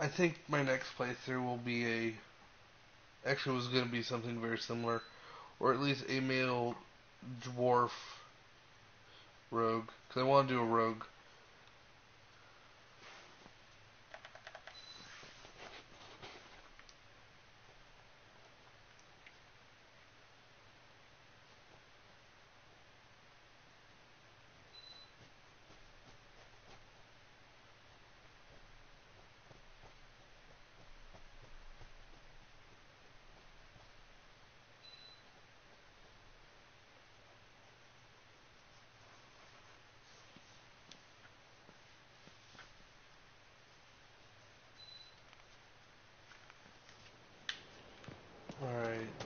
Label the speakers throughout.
Speaker 1: I think my next playthrough will be actually was going to be something very similar, or at least a male dwarf rogue, because I want to do a rogue. Alright.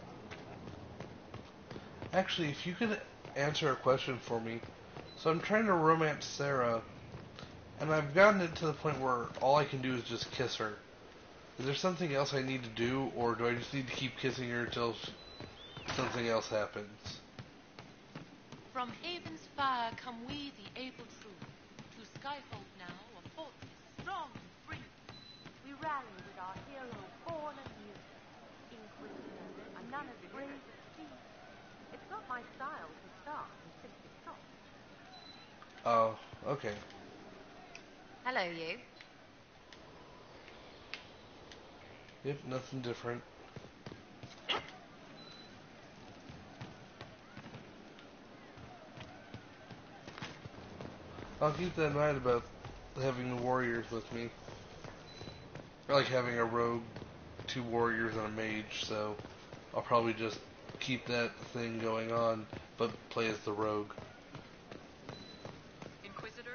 Speaker 1: Actually, if you could answer a question for me. So I'm trying to romance Sarah, and I've gotten it to the point where all I can do is just kiss her. Is there something else I need to do, or do I just need to keep kissing her until something else happens?
Speaker 2: From Haven's fire come we, the able true, to Skyfold now, a fortress strong and free.
Speaker 3: We rally with our hero born anew, Inquisitor, and none as brave as she. It's not my style to start and simply stop.
Speaker 1: Oh, okay.
Speaker 4: Hello, you.
Speaker 1: Yep, nothing different. I'll keep that in mind about having the warriors with me. I like having a rogue, 2 warriors, and a mage, so I'll probably just keep that thing going on, but play as the rogue.
Speaker 2: Inquisitor?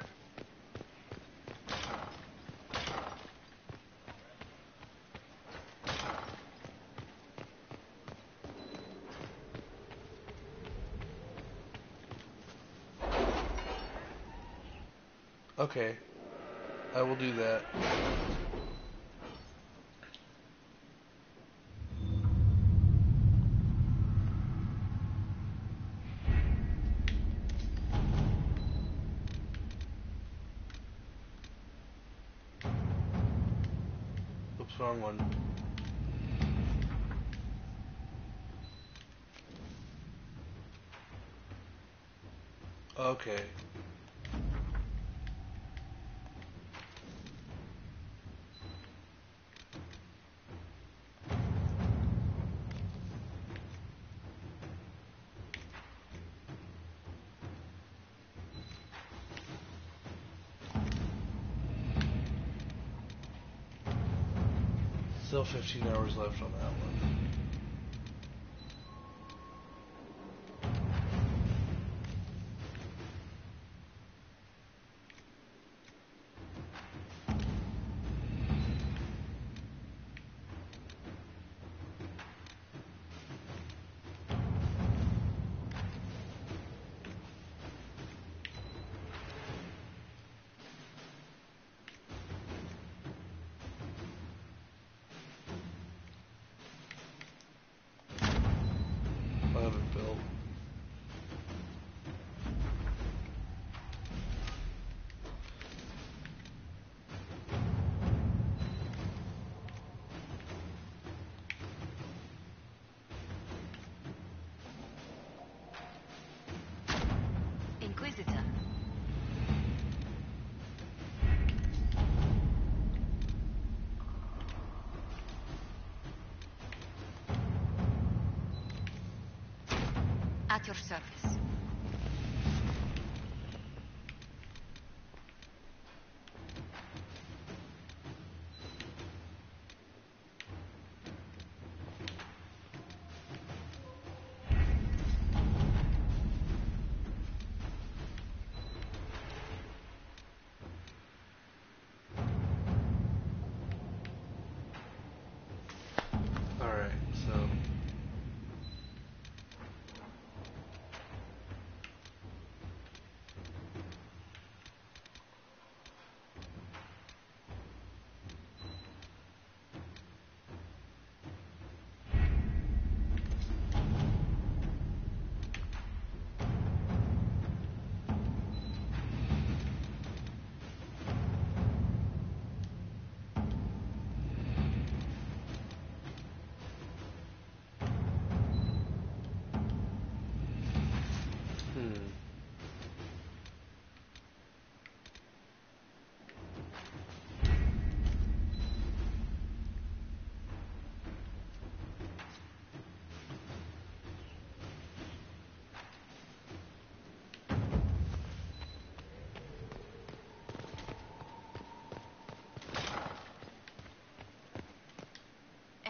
Speaker 1: Okay, I will do that. Oops, wrong one. Okay. Still 15 hours left on that one. I haven't built.
Speaker 4: Inquisitor. At your service.
Speaker 1: Alright, so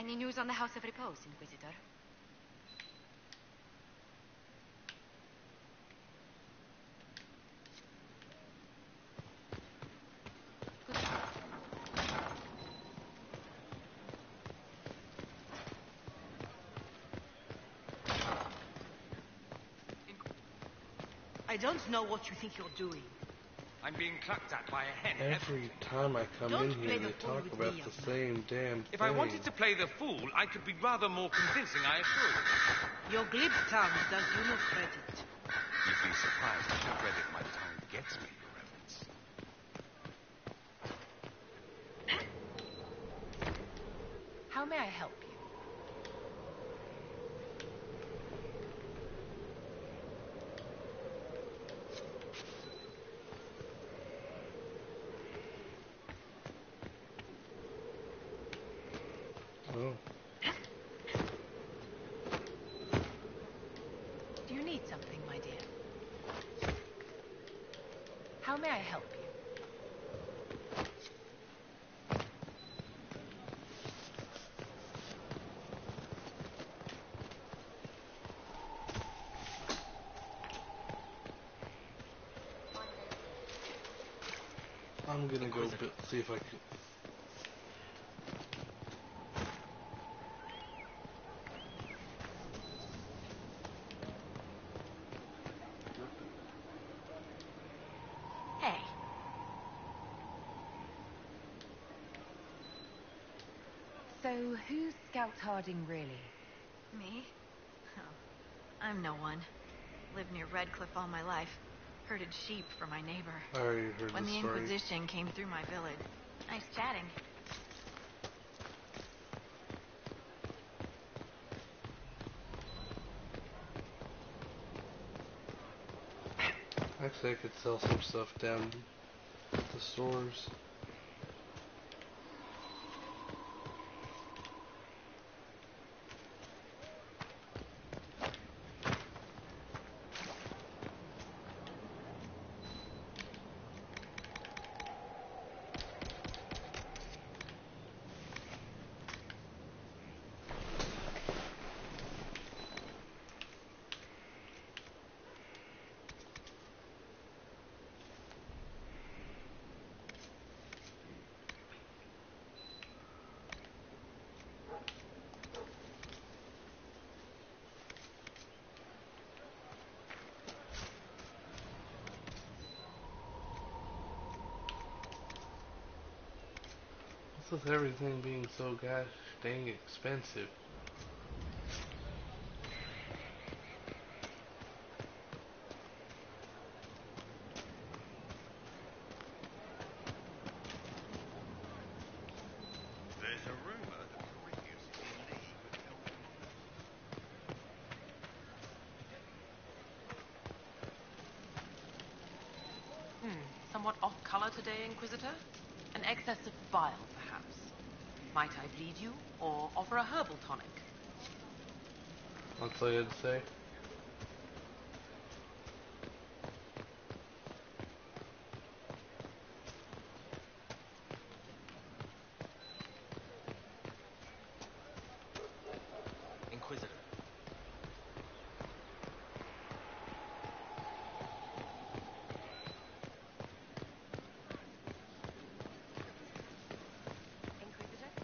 Speaker 4: Any news on the House of Repose, Inquisitor?
Speaker 5: I don't know what you think you're doing.
Speaker 6: I'm being clucked at by a hen.
Speaker 1: Every time I come
Speaker 5: Don't
Speaker 1: in here,
Speaker 5: play
Speaker 1: they
Speaker 5: the fool
Speaker 1: talk
Speaker 5: with
Speaker 1: about
Speaker 5: me,
Speaker 1: the
Speaker 5: young
Speaker 1: same damn thing.
Speaker 6: If I wanted to play the fool, I could be rather more convincing, I assure you.
Speaker 5: Your glib tongue does you no credit.
Speaker 6: You'd be surprised at the credit my tongue gets me, Your Reverence.
Speaker 2: How may I help you?
Speaker 1: Oh.
Speaker 2: Do you need something, my dear? How may I help you?
Speaker 1: I'm gonna go see if I can.
Speaker 2: Hey.
Speaker 4: So, who's Scout Harding really?
Speaker 7: Me? Oh, I'm no one. Lived near Redcliffe all my life. Herded sheep for my neighbor.
Speaker 1: I already heard
Speaker 7: When
Speaker 1: the
Speaker 7: the
Speaker 1: story.
Speaker 7: Inquisition came through my village. Nice chatting.
Speaker 1: Actually, I could sell some stuff down at the stores. What's with everything being so gosh dang expensive?
Speaker 8: There's a rumor that Meridius is in league with Elven.
Speaker 2: Somewhat off color today, Inquisitor? An excess of bile, perhaps. Might I bleed you, or offer a herbal tonic?
Speaker 1: That's all you had to say?
Speaker 6: Inquisitor.
Speaker 3: Inquisitor?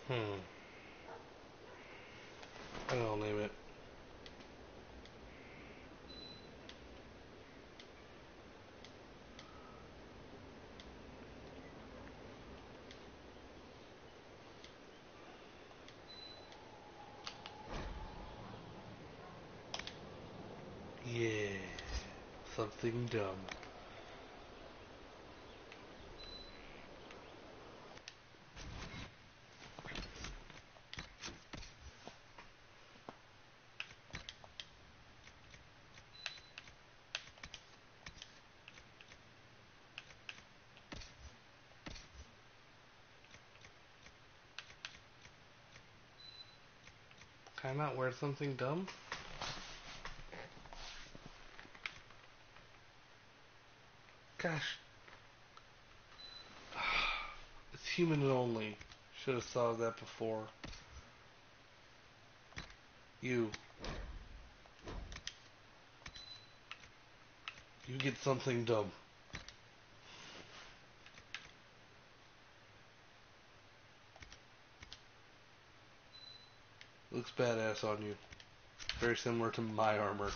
Speaker 1: I don't know, name it. Yeah, something dumb. Can I not wear something dumb? Gosh. It's human only. Should have thought of that before. You. You get something dumb. Looks badass on you. Very similar to my armor.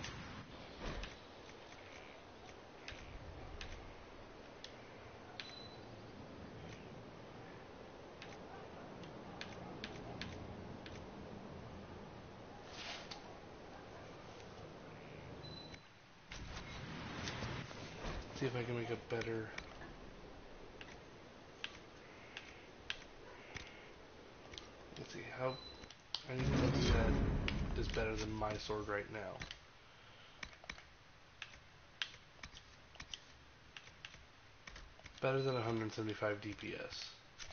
Speaker 1: See if I can make a better... Let's see, how... I need something that is better than my sword right now. Better than 175 DPS.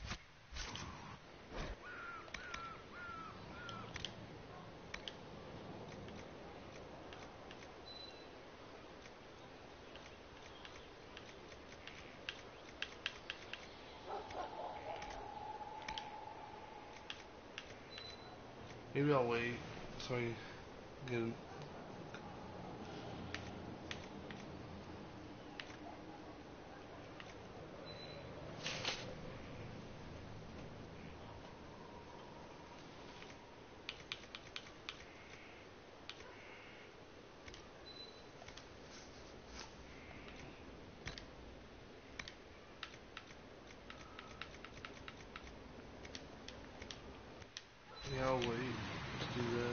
Speaker 1: Maybe I'll wait so I get... Yeah, I'll wait to do that.